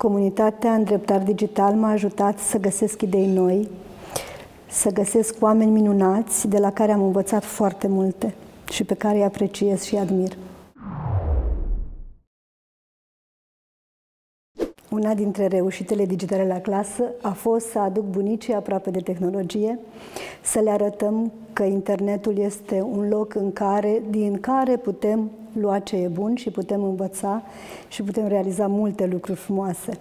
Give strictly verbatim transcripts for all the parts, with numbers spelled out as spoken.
Comunitatea Îndreptar Digital m-a ajutat să găsesc idei noi, să găsesc oameni minunați de la care am învățat foarte multe și pe care îi apreciez și admir. Una dintre reușitele digitale la clasă a fost să aduc bunicii aproape de tehnologie, să le arătăm că internetul este un loc în care, din care putem lua ce e bun și putem învăța și putem realiza multe lucruri frumoase.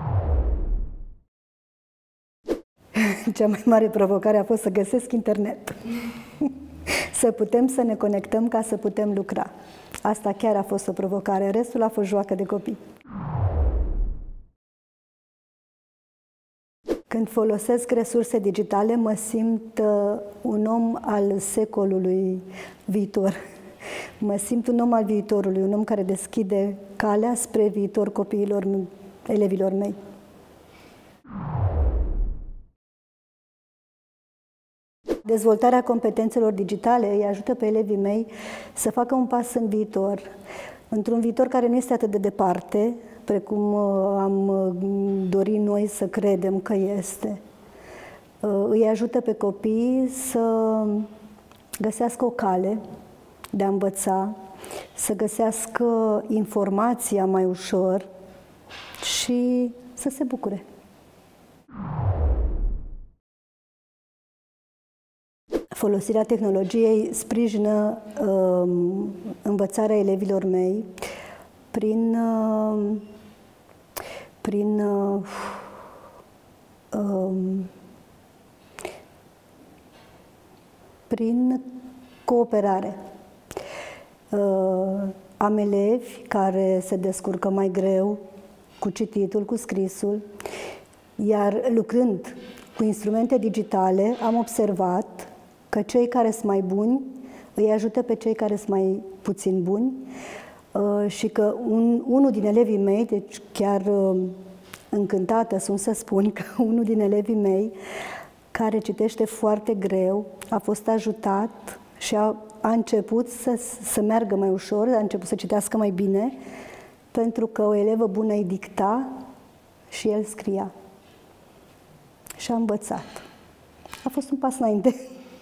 Cea mai mare provocare a fost să găsesc internet. Să putem să ne conectăm ca să putem lucra. Asta chiar a fost o provocare, restul a fost joacă de copii. Când folosesc resurse digitale, mă simt uh, un om al secolului viitor. Mă simt un om al viitorului, un om care deschide calea spre viitor copiilor, elevilor mei. Dezvoltarea competențelor digitale îi ajută pe elevii mei să facă un pas în viitor, într-un viitor care nu este atât de departe, precum am dorit noi să credem că este. Îi ajută pe copii să găsească o cale de a învăța, să găsească informația mai ușor și să se bucure. Folosirea tehnologiei sprijină uh, învățarea elevilor mei prin, uh, prin uh, uh, prin cooperare. Uh, am elevi care se descurcă mai greu cu cititul, cu scrisul, iar lucrând cu instrumente digitale am observat că cei care sunt mai buni îi ajută pe cei care sunt mai puțin buni uh, și că un, unul din elevii mei, deci chiar uh, încântată sunt să spun că unul din elevii mei care citește foarte greu a fost ajutat și a, a început să, să meargă mai ușor, a început să citească mai bine, pentru că o elevă bună îi dicta și el scria. Și a învățat. A fost un pas înainte.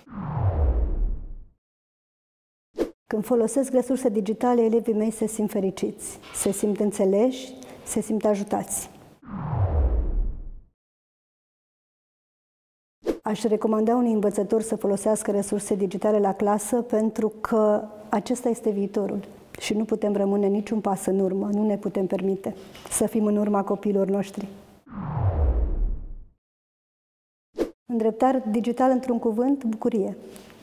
Când folosesc resurse digitale, elevii mei se simt fericiți, se simt înțeleși, se simt ajutați. Aș recomanda unui învățător să folosească resurse digitale la clasă pentru că acesta este viitorul și nu putem rămâne niciun pas în urmă, nu ne putem permite să fim în urma copiilor noștri. Îndreptar digital, într-un cuvânt, bucurie.